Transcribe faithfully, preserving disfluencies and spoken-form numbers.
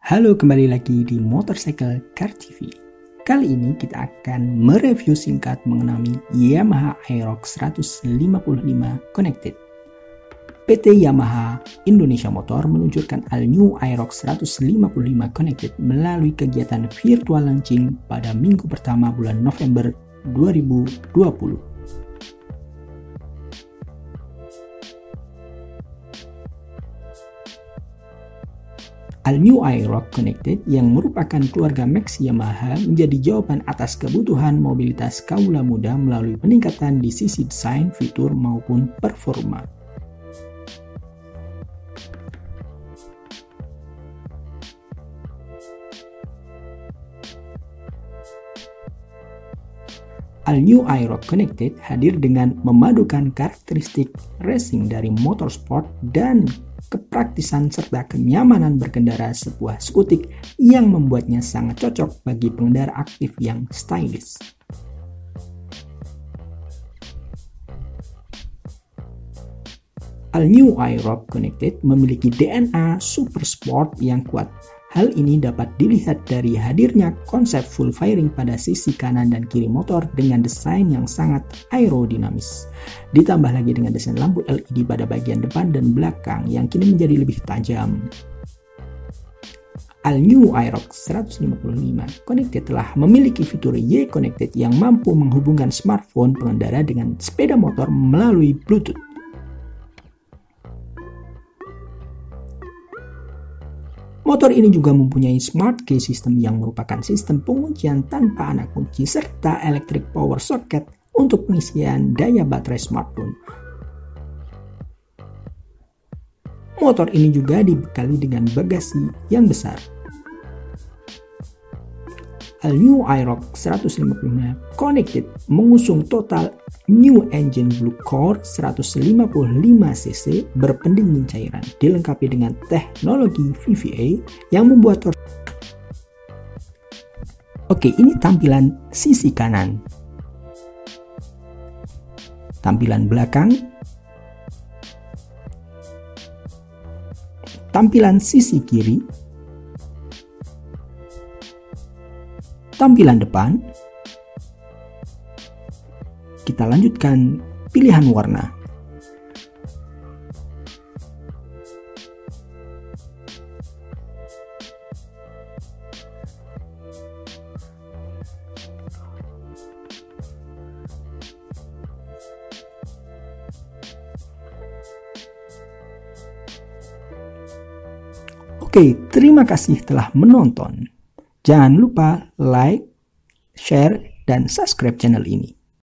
Halo, kembali lagi di Motorcycle Car T V. Kali ini kita akan mereview singkat mengenai Yamaha Aerox seratus lima puluh lima Connected. P T Yamaha Indonesia Motor meluncurkan All New Aerox seratus lima puluh lima Connected melalui kegiatan virtual launching pada minggu pertama bulan November dua ribu dua puluh. All New Aerox Connected yang merupakan keluarga Max Yamaha menjadi jawaban atas kebutuhan mobilitas kaula muda melalui peningkatan di sisi desain, fitur, maupun performa. All New Aerox Connected hadir dengan memadukan karakteristik racing dari motorsport dan kepraktisan serta kenyamanan berkendara sebuah skutik yang membuatnya sangat cocok bagi pengendara aktif yang stylish. All New Aerox Connected memiliki D N A super sport yang kuat. Hal ini dapat dilihat dari hadirnya konsep full fairing pada sisi kanan dan kiri motor dengan desain yang sangat aerodinamis. Ditambah lagi dengan desain lampu L E D pada bagian depan dan belakang yang kini menjadi lebih tajam. All New Aerox seratus lima puluh lima Connected telah memiliki fitur Y Connected yang mampu menghubungkan smartphone pengendara dengan sepeda motor melalui Bluetooth. Motor ini juga mempunyai Smart Key System yang merupakan sistem penguncian tanpa anak kunci serta electric power socket untuk pengisian daya baterai smartphone. Motor ini juga dibekali dengan bagasi yang besar. All New Aerox seratus lima puluh lima Connected mengusung total new engine Blue Core seratus lima puluh lima cc berpendingin cairan, dilengkapi dengan teknologi V V A yang membuat tor- Oke, ini tampilan sisi kanan. Tampilan belakang. Tampilan sisi kiri. Tampilan depan. Kita lanjutkan pilihan warna. Oke, terima kasih telah menonton. Jangan lupa like, share, dan subscribe channel ini.